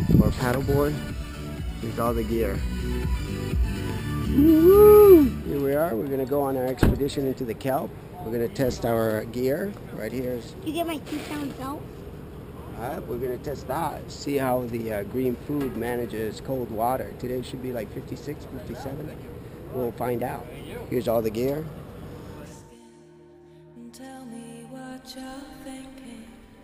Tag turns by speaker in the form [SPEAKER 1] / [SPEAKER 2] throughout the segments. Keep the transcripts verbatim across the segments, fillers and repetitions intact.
[SPEAKER 1] or paddleboard. Here's all the gear. Woo! Here we are. We're going to go on our expedition into the kelp. We're going to test our gear. Right here.
[SPEAKER 2] You get my two pound belt?
[SPEAKER 1] Uh, we're going to test that. See how the uh, green food manages cold water. Today should be like fifty-six, fifty-seven. We'll find out. Here's all the gear.
[SPEAKER 3] Tell me what you're thinking.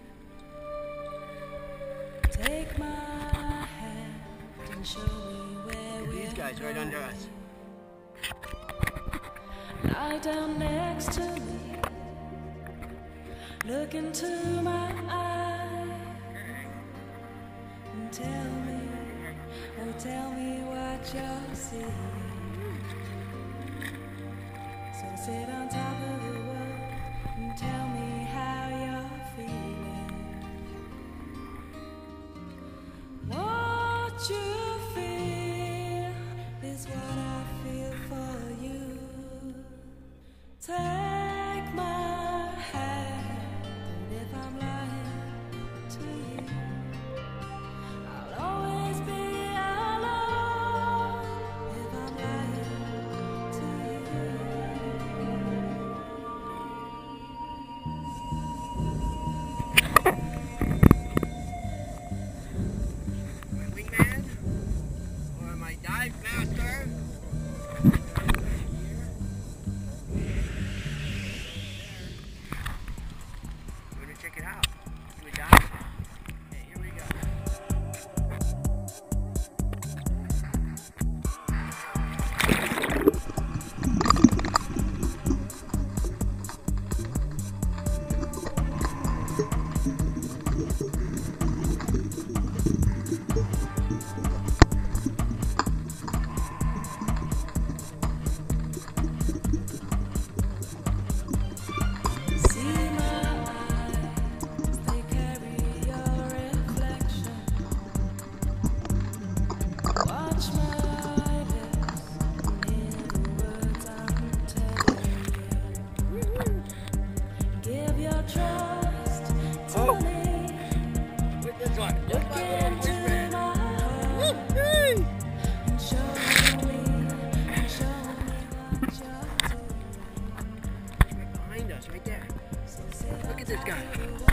[SPEAKER 3] Take my hand and show me where we're
[SPEAKER 1] These guys right under us.
[SPEAKER 3] Lie down next to me. Look into my eyes and tell me, oh tell me what you're seeing. So sit on top of the world and tell me how you're feeling. What you feel is what I feel for you. Take my hand, and if I'm lying to you, I'll always be alone if I'm lying to
[SPEAKER 1] My wingman or my dive master. Check it out. Do a dive. Okay, here we go. Right there. Look at this guy.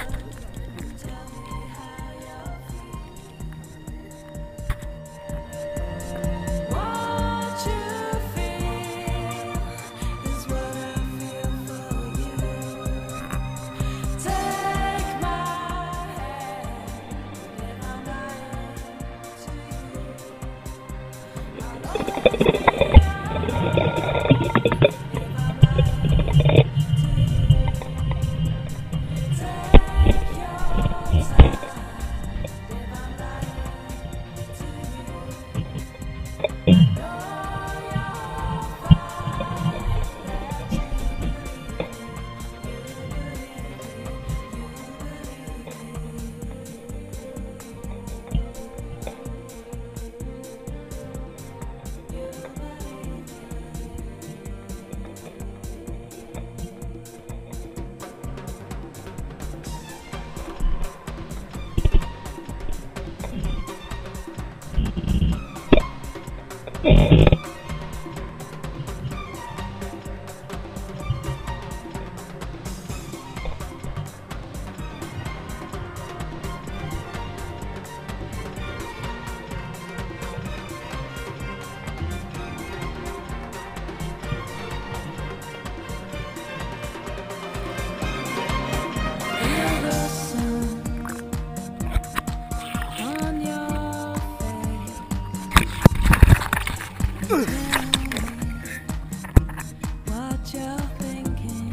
[SPEAKER 1] What you're thinking.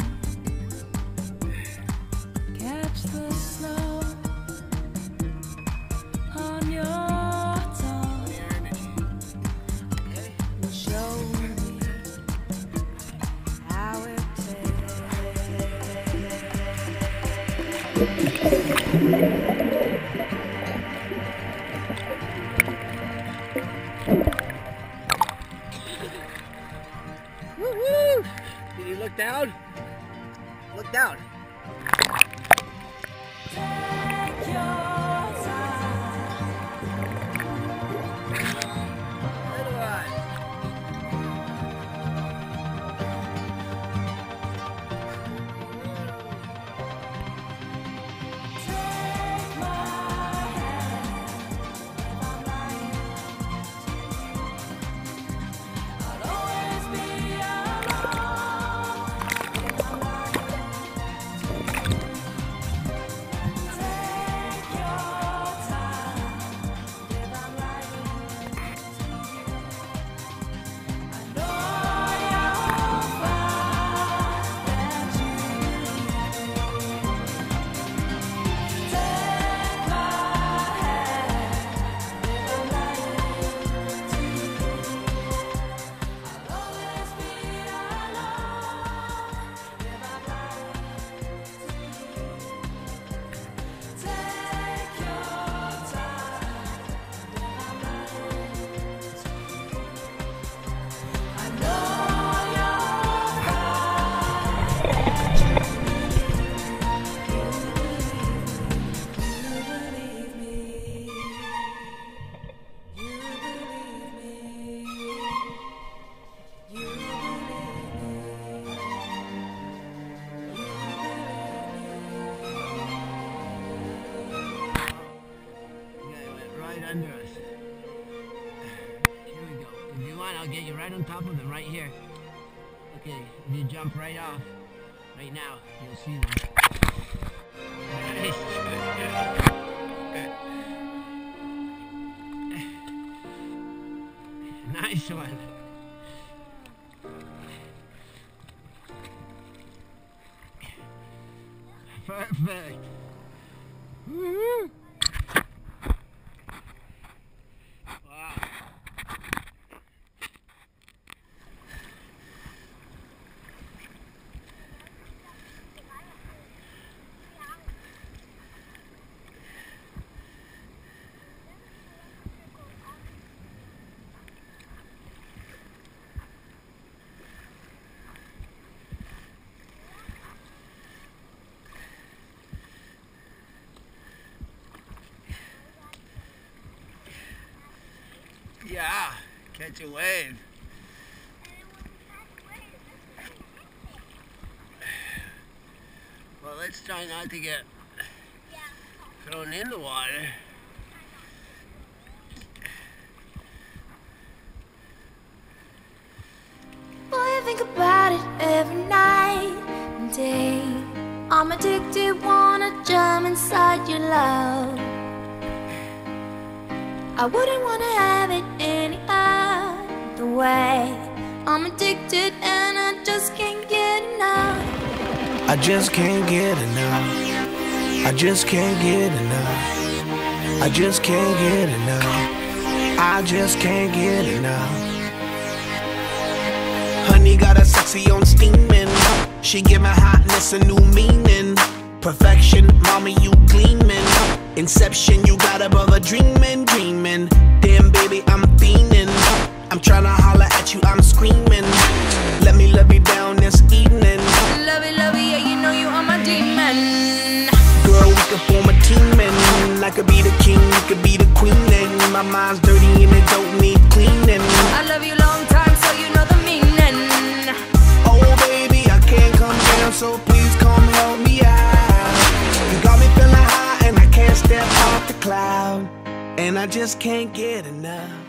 [SPEAKER 1] Catch the snow on your tongue and show me how it Woo-hoo! Did you look down? Look down.
[SPEAKER 3] Take your time.
[SPEAKER 1] right under us. Here we go. If you want, I'll get you right on top of them, right here. Okay, if you jump right off, right now, you'll see them. Nice. Nice one. Perfect. Woo-hoo. Wow. Yeah, catch a wave. Well, let's try not to get thrown in the water.
[SPEAKER 3] Boy, I think about it every night and day. I'm addicted, wanna jump inside your love. I wouldn't wanna have it any other way. I'm addicted and I just can't get enough.
[SPEAKER 2] I just can't get enough. I just can't get enough. I just can't get enough. I just can't get enough. Honey got a sexy on steaming. She give my hotness a new meaning. Perfection, mommy, you gleaming. Inception, you got above a dreaming, dreaming. Damn, baby, I'm fiending. I'm tryna holler at you, I'm screaming. Let me love you down this evening.
[SPEAKER 3] Love it, love it, yeah, you know you are my demon.
[SPEAKER 2] Girl, we could form a team and I could be the king, you could be the queen. And my mind's dirty and it don't need cleaning.
[SPEAKER 3] I love you long time, so you know the meaning.
[SPEAKER 2] Oh, baby, I can't come down, so please come help me out. You got me feeling high and I can't step off the cloud. And I just can't get enough.